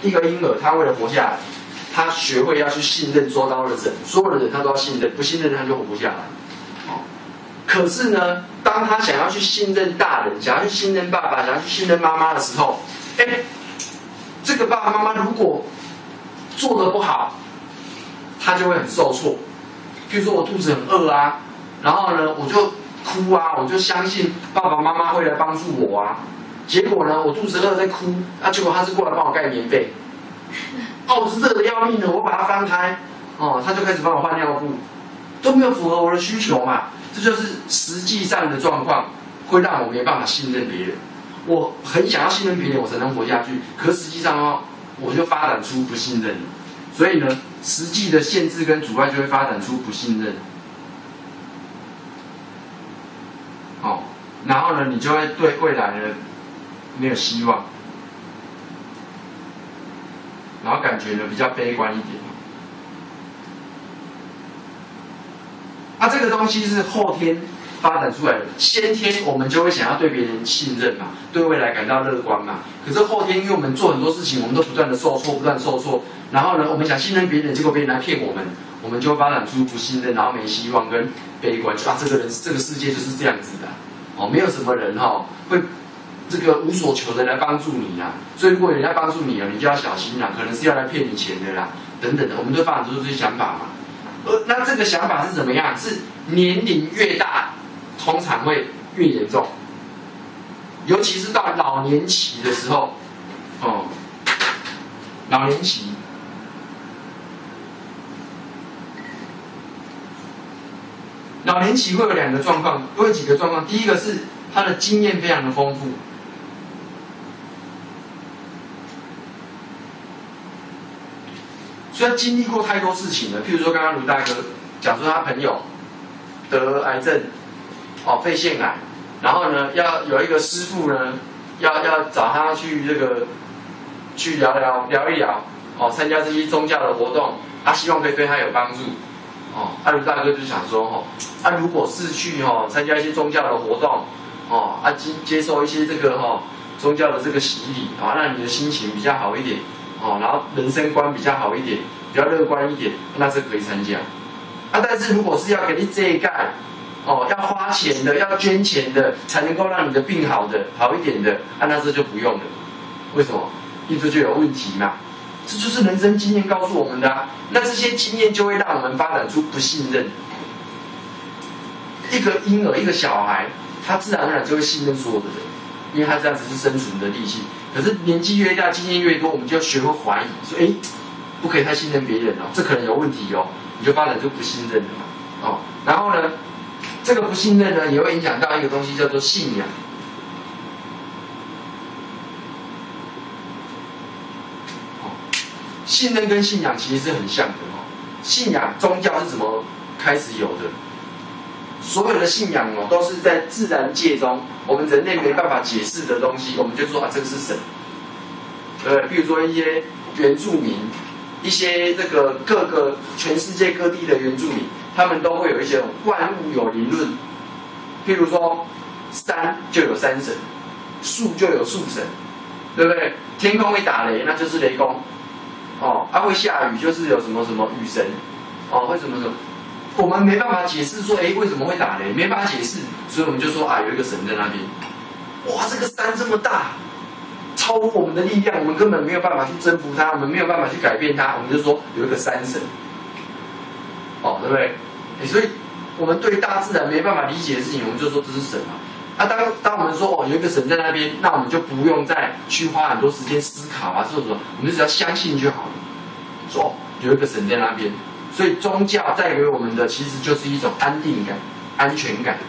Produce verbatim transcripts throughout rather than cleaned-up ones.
一个婴儿他为了活下来，他学会要去信任周遭的人，所有的人他都要信任，不信任他就活不下来。哦，可是呢，当他想要去信任大人，想要去信任爸爸，想要去信任妈妈的时候，哎，这个爸爸妈妈如果做得不好，他就会很受挫。譬如说我肚子很饿啊，然后呢我就哭啊，我就相信爸爸妈妈会来帮助我啊。结果呢，我肚子饿在哭，啊，结果他是过来帮我盖棉被。哦，我是热的要命的，我把它翻开，哦，他就开始帮我换尿布，都没有符合我的需求嘛。这就是实际上的状况，会让我没办法信任别人。我很想要信任别人，我才能活下去。可实际上哦，我就发展出不信任。所以呢，实际的限制跟阻碍就会发展出不信任。哦，然后呢，你就会对未来呢没有希望。然后感觉呢比较悲观一点。啊，这个东西是后天发展出来的，先天我们就会想要对别人信任嘛，对未来感到乐观嘛。可是后天，因为我们做很多事情，我们都不断的受挫，不断的受挫，然后呢，我们想信任别人，结果别人来骗我们，我们就会发展出不信任，然后没希望跟悲观，就啊，这个人这个世界就是这样子的，哦，没有什么人哈、哦、会。这个无所求的来帮助你啦，所以如果有人要帮助你啊，你就要小心啦，可能是要来骗你钱的啦，等等的，我们就发展出这些想法嘛。呃，那这个想法是怎么样？是年龄越大，通常会越严重，尤其是到老年期的时候，哦，老年期，老年期会有两个状况，会有几个状况。第一个是他的经验非常的丰富。所以他经历过太多事情了，譬如说刚刚卢大哥讲说他朋友得癌症，哦，肺腺癌，然后呢，要有一个师傅呢，要要找他去这个去聊聊聊一聊，哦，参加这些宗教的活动，他、啊、希望可以对他有帮助，哦，啊，卢大哥就想说，哦，啊，如果是去哦参加一些宗教的活动，哦，啊接接受一些这个哦宗教的这个洗礼，啊、哦，让你的心情比较好一点。哦，然后人生观比较好一点，比较乐观一点，那是可以参加。啊，但是如果是要给你这一盖，哦，要花钱的，要捐钱的，才能够让你的病好的好一点的，啊，那这就不用了。为什么？因为这就有问题嘛。这就是人生经验告诉我们的、啊。那这些经验就会让我们发展出不信任。一个婴儿，一个小孩，他自然而然就会信任所有的人，因为他这样子是生存的利器。可是年纪越大，经验越多，我们就要学会怀疑，说，哎，不可以太信任别人哦，这可能有问题哦，你就发展出不信任了嘛，哦，然后呢，这个不信任呢，也会影响到一个东西叫做信仰。哦，信任跟信仰其实是很像的哦。信仰宗教是怎么开始有的？所有的信仰哦，都是在自然界中，我们人类没办法解释的东西，我们就说啊，这个是神。呃，比如说一些原住民，一些这个各个全世界各地的原住民，他们都会有一些万物有灵论。譬如说，山就有山神，树就有树神，对不对？天空会打雷，那就是雷公。哦，啊会下雨，就是有什么什么雨神。哦，会什么什么。我们没办法解释说，哎，为什么会打雷？没办法解释，所以我们就说啊，有一个神在那边。哇，这个山这么大，超乎我们的力量，我们根本没有办法去征服它，我们没有办法去改变它，我们就说有一个山神。哦，对不对？哎，所以我们对大自然没办法理解的事情，我们就说这是神嘛。啊，当当我们说哦有一个神在那边，那我们就不用再去花很多时间思考啊，或者说我们就只要相信就好了。说哦有一个神在那边。所以宗教带给我们的其实就是一种安定感、安全感。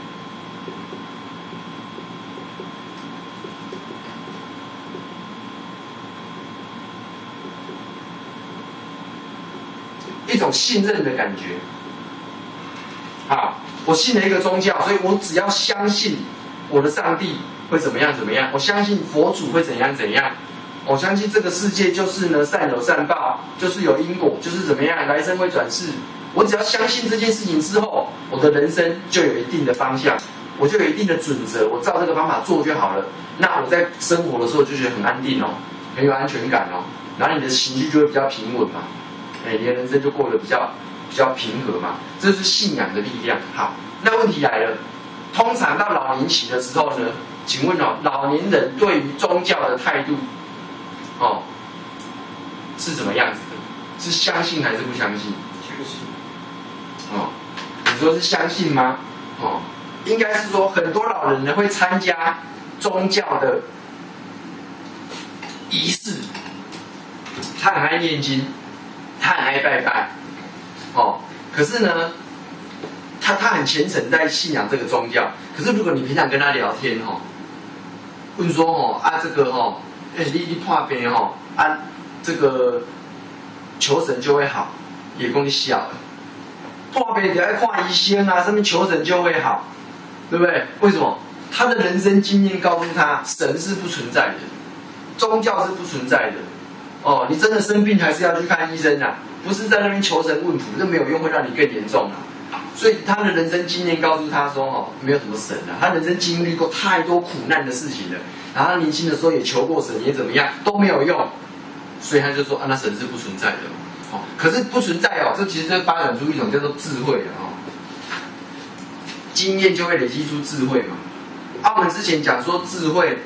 一种信任的感觉。好，我信了一个宗教，所以我只要相信我的上帝会怎么样怎么样，我相信佛祖会怎样怎样。我相信这个世界就是呢善有善报，就是有因果，就是怎么样来生会转世。我只要相信这件事情之后，我的人生就有一定的方向，我就有一定的准则，我照这个方法做就好了。那我在生活的时候就觉得很安定哦， 很有安全感哦，然后你的情绪就会比较平稳嘛，哎，你的人生就过得比较比较平和嘛，这是信仰的力量。好，那问题来了，通常到老年期的时候呢，请问哦，老年人对于宗教的态度，哦，是怎么样子的？是相信还是不相信？ 相信。 哦，你说是相信吗？哦，应该是说很多老人呢会参加宗教的仪式，他很爱念经，他很爱拜拜，哦，可是呢，他他很虔诚在信仰这个宗教。可是如果你平常跟他聊天哦，问说哦啊这个哦，哎你你破病哦啊这个求神就会好，也跟你笑了。破病就要看医生啊，上面求神就会好，对不对？为什么？他的人生经验告诉他，神是不存在的，宗教是不存在的。哦，你真的生病还是要去看医生啊，不是在那边求神问卜，这没有用，会让你更严重啊。所以他的人生经验告诉他说，哦，没有什么神啊，他人生经历过太多苦难的事情了，然后他年轻的时候也求过神，也怎么样都没有用，所以他就说啊，那神是不存在的。哦，可是不存在哦，这其实就发展出一种叫做智慧的哦，经验就会累积出智慧嘛。啊，我们之前讲说智慧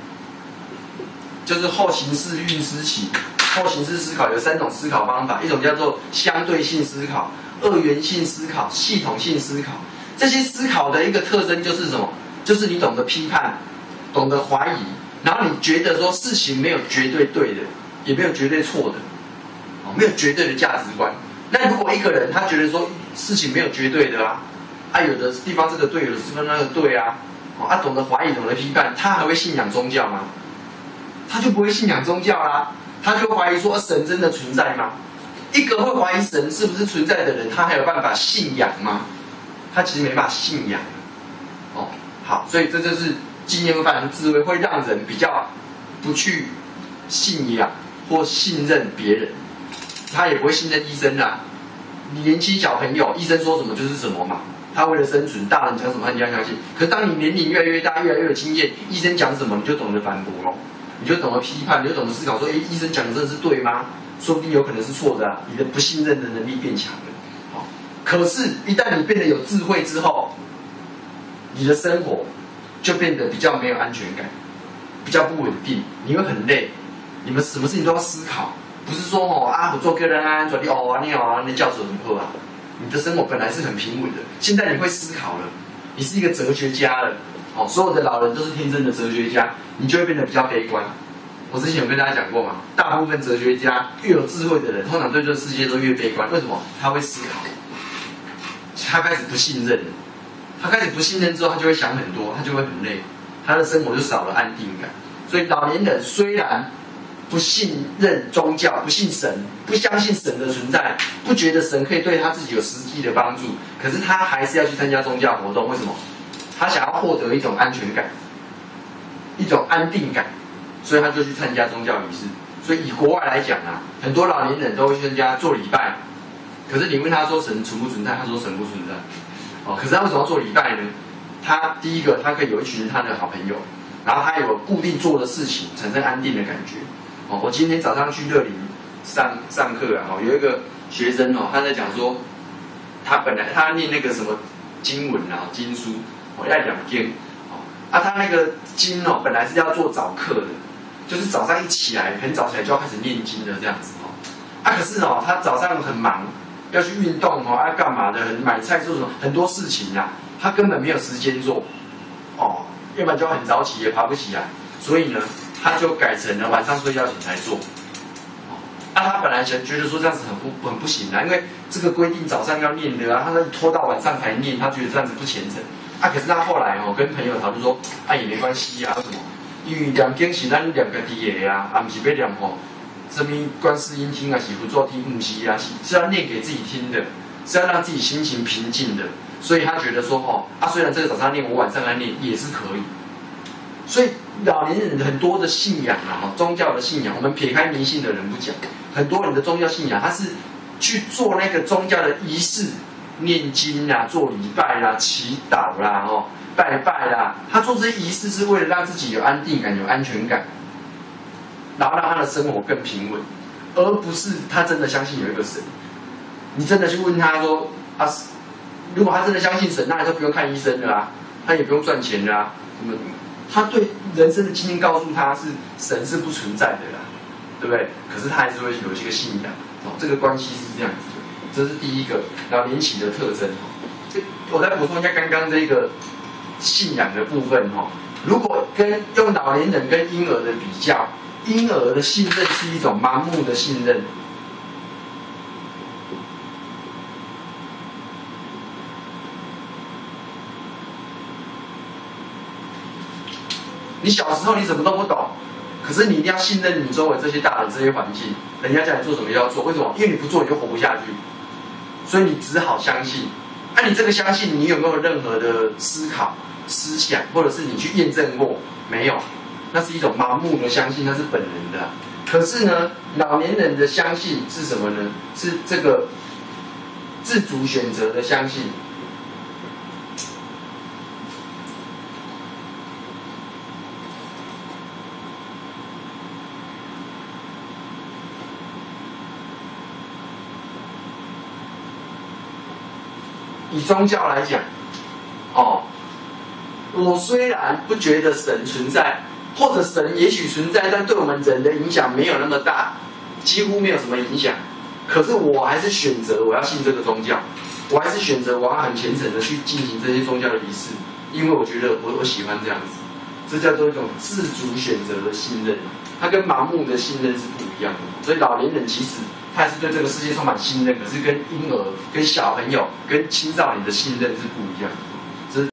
就是后形式运思起，后形式思考有三种思考方法，一种叫做相对性思考、二元性思考、系统性思考。这些思考的一个特征就是什么？就是你懂得批判，懂得怀疑，然后你觉得说事情没有绝对对的，也没有绝对错的。没有绝对的价值观。那如果一个人他觉得说事情没有绝对的啊，啊有的地方这个对，有的地方那个对啊，啊懂得怀疑，懂得批判，他还会信仰宗教吗？他就不会信仰宗教啦，他就怀疑说、啊、神真的存在吗？一个会怀疑神是不是存在的人，他还有办法信仰吗？他其实没办法信仰。哦，好，所以这就是经验会发展出智慧，会让人比较不去信仰或信任别人。他也不会信任医生啦。你年轻小朋友，医生说什么就是什么嘛。他为了生存，大人讲什么他一定要相信。可是当你年龄越来越大，越来越有经验，医生讲什么你就懂得反驳咯，你就懂得批判，你就懂得思考说，哎，医生讲的真的是对吗？说不定有可能是错的啊。你的不信任的能力变强了。好，可是，一旦你变得有智慧之后，你的生活就变得比较没有安全感，比较不稳定，你会很累，你们什么事情都要思考。不是说哦啊，我做个人安转你哦啊你哦啊，那教授很好啊。你的生活本来是很平稳的，现在你会思考了，你是一个哲学家了。哦，所有的老人都是天生的哲学家，你就会变得比较悲观。我之前有跟大家讲过嘛，大部分哲学家越有智慧的人，通常对这个世界都越悲观。为什么？他会思考，他开始不信任了。他开始不信任之后，他就会想很多，他就会很累，他的生活就少了安定感。所以老年人虽然不信任宗教，不信神，不相信神的存在，不觉得神可以对他自己有实际的帮助，可是他还是要去参加宗教活动。为什么？他想要获得一种安全感，一种安定感，所以他就去参加宗教仪式。所以以国外来讲啊，很多老年人都会去参加做礼拜，可是你问他说神存不存在，他说神不存在。哦，可是他为什么要做礼拜呢？他第一个，他可以有一群他的好朋友，然后他有固定做的事情，产生安定的感觉。哦，我今天早上去乐林上上课啊，哦，有一个学生哦，他在讲说，他本来他念那个什么经文啊，经书，哦，要两经，哦，啊，他那个经哦，本来是要做早课的，就是早上一起来，很早起来就要开始念经的这样子哦，啊，可是哦，他早上很忙，要去运动哦，要干嘛的，买菜做什么，很多事情啊，他根本没有时间做，哦，要不然就很早起也爬不起来，所以呢。他就改成了晚上睡觉前才做，啊，他本来觉得说这样子很不很不行啊，因为这个规定早上要念的啊，他拖到晚上才念，他觉得这样子不虔诚啊。可是他后来哦跟朋友讨论说，啊也没关系啊，为什么？因为念经是咱念家己的啊，啊不是要念吼，什么观世音听啊，是辅助听，不是啊，是是要念给自己听的，是要让自己心情平静的。所以他觉得说哦，啊虽然这个早上念，我晚上来念也是可以，所以。老年人很多的信仰啊，宗教的信仰，我们撇开迷信的人不讲，很多人的宗教信仰，他是去做那个宗教的仪式，念经啊，做礼拜啦、啊，祈祷啦、啊，哦，拜拜啦、啊，他做这些仪式是为了让自己有安定感、有安全感。 然后让他的生活更平稳，而不是他真的相信有一个神。你真的去问他说啊，如果他真的相信神，那你就不用看医生了啊，他也不用赚钱了啊，什么？他对人生的经验告诉他是神是不存在的啦，对不对？可是他还是会有一个信仰，哦，这个关系是这样子的，这是第一个老年期的特征。这我再补充一下刚刚这个信仰的部分哈，如果跟用老年人跟婴儿的比较，婴儿的信任是一种盲目的信任。你小时候你什么都不懂，可是你一定要信任你周围这些大人、这些环境，人家叫你做什么就要做。为什么？因为你不做你就活不下去，所以你只好相信。那、啊、你这个相信，你有没有任何的思考、思想，或者是你去验证过？没有，那是一种盲目的相信，那是本能的、啊。可是呢，老年人的相信是什么呢？是这个自主选择的相信。以宗教来讲，哦，我虽然不觉得神存在，或者神也许存在，但对我们人的影响没有那么大，几乎没有什么影响。可是我还是选择我要信这个宗教，我还是选择我要很虔诚的去进行这些宗教的仪式，因为我觉得我我喜欢这样子，这叫做一种自主选择的信任，它跟盲目的信任是不一样的。所以老年人其实他是对这个世界充满信任，可是跟婴儿、跟小朋友、跟青少年的信任是不一样的。